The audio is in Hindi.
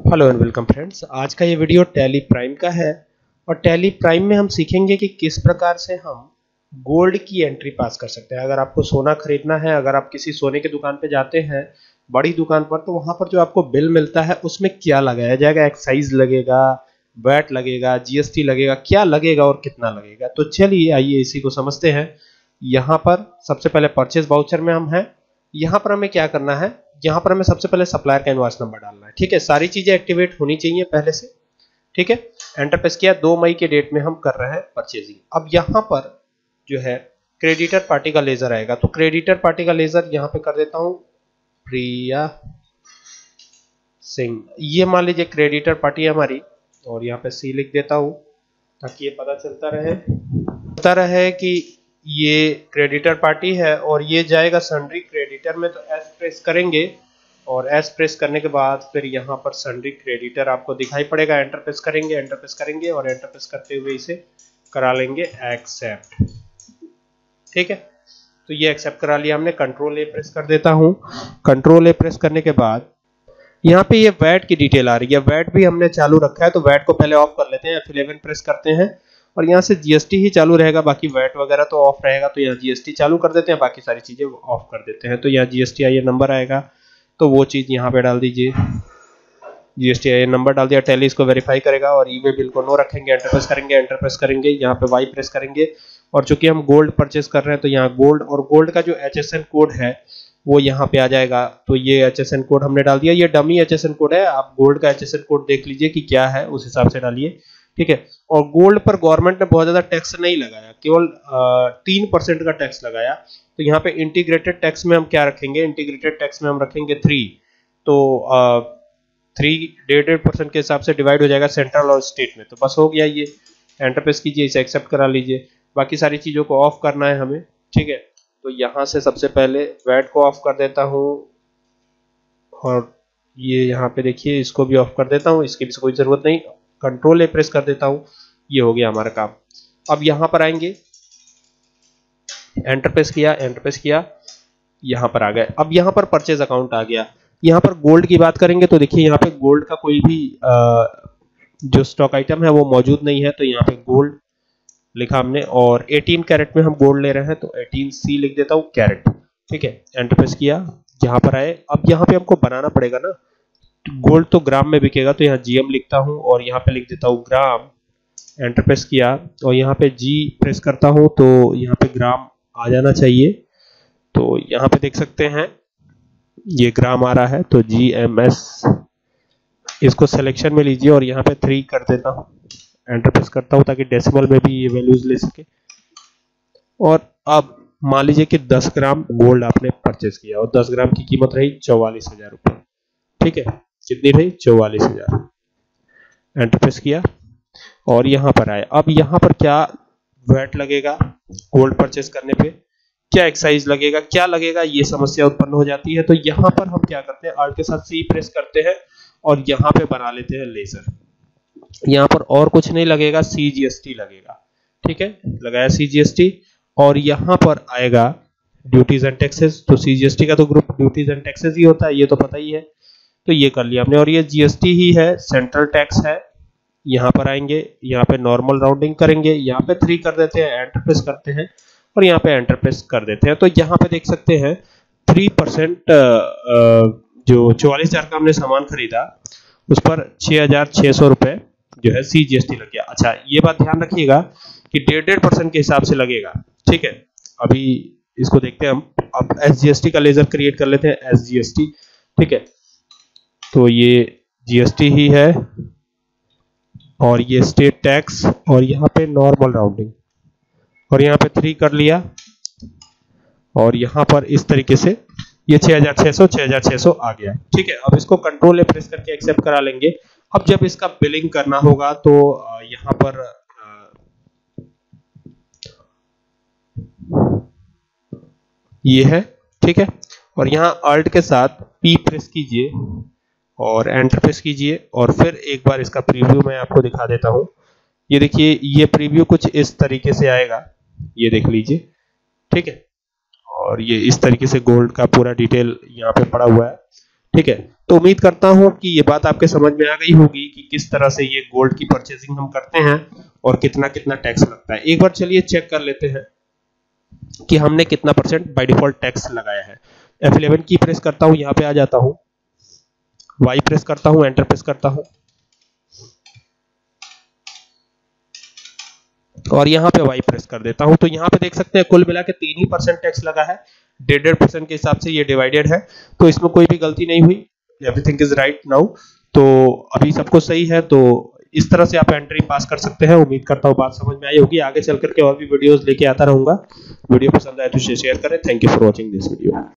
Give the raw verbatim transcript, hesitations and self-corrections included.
Hello and welcome friends. आज का ये वीडियो टैली प्राइम का है और टैली प्राइम में हम सीखेंगे कि किस प्रकार से हम गोल्ड की एंट्री पास कर सकते हैं। अगर आपको सोना खरीदना है, अगर आप किसी सोने की दुकान पे जाते हैं, बड़ी दुकान पर, तो वहां पर जो आपको बिल मिलता है उसमें क्या लगाया जाएगा, एक्साइज लगेगा, वैट लगेगा, जीएसटी लगेगा, क्या लगेगा और कितना लगेगा। तो चलिए आइए इसी को समझते हैं। यहाँ पर सबसे पहले परचेज वाउचर में हम हैं। यहाँ पर हमें क्या करना है, यहाँ पर हमें सबसे पहले सप्लायर का इनवॉइस नंबर डालना है। ठीक है, सारी चीजें एक्टिवेट होनी चाहिए पहले से। ठीक है, एंटर प्रेस किया। दो मई के डेट में हम कर रहे हैं परचेजिंग। अब यहाँ पर जो है क्रेडिटर पार्टी का लेजर आएगा, तो क्रेडिटर पार्टी का लेजर यहाँ पे कर देता हूँ प्रिया सिंह। ये मान लीजिए क्रेडिटर पार्टी है हमारी, और यहाँ पे सी लिख देता हूँ ताकि ये पता चलता रहे पता रहे कि ये क्रेडिटर पार्टी है। और ये जाएगा सन्ड्री क्रेडिटर में, तो एस प्रेस करेंगे और एस प्रेस करने के बाद फिर यहाँ पर सन्ड्री क्रेडिटर आपको दिखाई पड़ेगा। एंटर प्रेस करेंगे, एंटर प्रेस करेंगे और एंटर प्रेस करते हुए इसे करा लेंगे एक्सेप्ट। ठीक है, तो ये एक्सेप्ट करा लिया हमने। कंट्रोल ए प्रेस कर देता हूँ। कंट्रोल ए प्रेस करने के बाद यहाँ पे ये वैट की डिटेल आ रही है। वैट भी हमने चालू रखा है, तो वैट को पहले ऑफ कर लेते हैं। एफ इलेवन प्रेस करते हैं और यहाँ से जीएसटी ही चालू रहेगा, बाकी वैट वगैरह तो ऑफ रहेगा। तो यहाँ जीएसटी चालू कर देते हैं, बाकी सारी चीजें ऑफ कर देते हैं। तो यहाँ जीएसटी आई नंबर आएगा, तो वो चीज यहाँ पे डाल दीजिए। जीएसटी आई नंबर डाल दिया। टैली इसको वेरीफाई करेगा और ई वे बिल को नो रखेंगे। एंटर प्रेस करेंगे, एंटर प्रेस करेंगे, यहाँ पे वाई प्रेस करेंगे। और चूंकि हम गोल्ड परचेस कर रहे हैं तो यहाँ गोल्ड और गोल्ड का जो एच एस एन कोड है वो यहाँ पे आ जाएगा। तो ये एच एस एन कोड हमने डाल दिया। ये dummy H S N code है, आप गोल्ड का एच एस एन कोड देख लीजिए कि क्या है, उस हिसाब से डालिए। ठीक है, और गोल्ड पर गवर्नमेंट ने बहुत ज्यादा टैक्स नहीं लगाया, केवल तीन परसेंट का टैक्स लगाया। तो यहाँ पे इंटीग्रेटेड टैक्स में हम क्या रखेंगे, इंटीग्रेटेड टैक्स में हम रखेंगे थ्री। तो थ्री डेढ़ डेढ़ परसेंट के हिसाब से डिवाइड हो जाएगा सेंट्रल और स्टेट में। तो बस हो गया ये। एंटर प्रेस कीजिए, इसे एक्सेप्ट करा लीजिए। बाकी सारी चीजों को ऑफ करना है हमें। ठीक है, तो यहाँ से सबसे पहले वैट को ऑफ कर देता हूँ और ये यहाँ पे देखिए इसको भी ऑफ कर देता हूँ, इसकी भी कोई जरूरत नहीं। कंट्रोल ए प्रेस कर देता हूँ, ये हो गया हमारा काम। अब यहाँ पर आएंगे, एंटर प्रेस किया, एंटर प्रेस किया, यहाँ पर आ गए। अब यहाँ पर परचेज अकाउंट आ गया। यहाँ पर गोल्ड की बात करेंगे तो देखिए यहाँ पे गोल्ड का कोई भी आ, जो स्टॉक आइटम है वो मौजूद नहीं है। तो यहाँ पे गोल्ड लिखा हमने और अठारह कैरेट में हम गोल्ड ले रहे हैं, तो अठारह सी लिख देता हूँ कैरेट। ठीक है, एंटर प्रेस किया, यहाँ पर आए। अब यहाँ पे हमको बनाना पड़ेगा ना, गोल्ड तो ग्राम में बिकेगा, तो यहाँ जीएम लिखता हूँ और यहाँ पे लिख देता हूँ ग्राम। एंटर प्रेस किया और यहाँ पे जी प्रेस करता हूँ, तो यहाँ पे ग्राम आ जाना चाहिए। तो यहाँ पे देख सकते हैं ये ग्राम आ रहा है, तो जी एम एस इसको सिलेक्शन में लीजिए और यहाँ पे थ्री कर देता हूँ। एंटर प्रेस करता हूँ ताकि डेसिमल में भी ये वैल्यूज ले सके। और अब मान लीजिए कि दस ग्राम गोल्ड आपने परचेज किया और दस ग्राम की कीमत रही चौवालीस हजार रुपये। ठीक है, कितनी रही, चौवालीस हजार। एंटर प्रेस किया और यहाँ पर आए। अब यहाँ पर क्या वैट लगेगा गोल्ड परचेज करने पे, क्या एक्साइज लगेगा, क्या लगेगा, ये समस्या उत्पन्न हो जाती है। तो यहाँ पर हम क्या करते हैं, आल्ट के साथ सी प्रेस करते हैं और यहाँ पे बना लेते हैं लेजर। यहाँ पर और कुछ नहीं लगेगा, सीजीएसटी लगेगा। ठीक है, लगाया सीजीएसटी और यहाँ पर आएगा ड्यूटीज एंड टैक्सेस। तो सीजीएसटी का तो ग्रुप ड्यूटीज एंड टैक्सेस ही होता है, ये तो पता ही है। तो ये कर लिया हमने और ये जीएसटी ही है, सेंट्रल टैक्स है। यहाँ पर आएंगे, यहाँ पे नॉर्मल राउंडिंग करेंगे, यहाँ पे थ्री कर देते हैं, एंटर प्रेस करते हैं और यहाँ पे एंटर प्रेस कर देते हैं। तो यहाँ पे देख सकते हैं थ्री परसेंट जो चौवालीस हजार का हमने सामान खरीदा उस पर छह हजार छह सौ रुपए जो है सीजीएसटी लग गया। अच्छा, ये बात ध्यान रखिएगा कि डेढ़ डेढ़ परसेंट के हिसाब से लगेगा। ठीक है, अभी इसको देखते हैं हम। अब एसजीएसटी का लेजर क्रिएट कर लेते हैं, एसजीएसटी। ठीक है, तो ये जीएसटी ही है और ये स्टेट टैक्स और यहाँ पे नॉर्मल राउंडिंग और यहाँ पे थ्री कर लिया और यहाँ पर इस तरीके से ये छह हजार छह सौ छह हजार छह सौ आ गया। ठीक है, अब इसको कंट्रोल ए प्रेस करके एक्सेप्ट करा लेंगे। अब जब इसका बिलिंग करना होगा तो यहाँ पर ये है। ठीक है, और यहाँ अल्ट के साथ पी प्रेस कीजिए और एंटर प्रेस कीजिए और फिर एक बार इसका प्रीव्यू मैं आपको दिखा देता हूँ। ये देखिए, ये प्रीव्यू कुछ इस तरीके से आएगा, ये देख लीजिए। ठीक है, और ये इस तरीके से गोल्ड का पूरा डिटेल यहाँ पे पड़ा हुआ है। ठीक है, तो उम्मीद करता हूं कि ये बात आपके समझ में आ गई होगी कि किस तरह से ये गोल्ड की परचेजिंग हम करते हैं और कितना कितना टैक्स लगता है। एक बार चलिए चेक कर लेते हैं कि हमने कितना परसेंट बाय डिफॉल्ट टैक्स लगाया है। एफ इलेवन की प्रेस करता हूं, यहां पे आ जाता हूं, वाई प्रेस करता हूं, एंटर प्रेस करता हूं और यहाँ पे वाई प्रेस कर देता हूं। तो यहाँ पे देख सकते हैं कुल मिला के तीन ही परसेंट टैक्स लगा है, डेढ़ डेढ़ परसेंट के हिसाब से ये डिवाइडेड है, तो इसमें कोई भी गलती नहीं हुई, एवरीथिंग इज राइट नाउ। तो अभी सब कुछ सही है। तो इस तरह से आप एंट्री पास कर सकते हैं। उम्मीद करता हूँ बात समझ में आई होगी। आगे चल करके और भी वीडियोस लेके आता रहूंगा। वीडियो पसंद आए तो शेयर करें। Thank you for watching this video.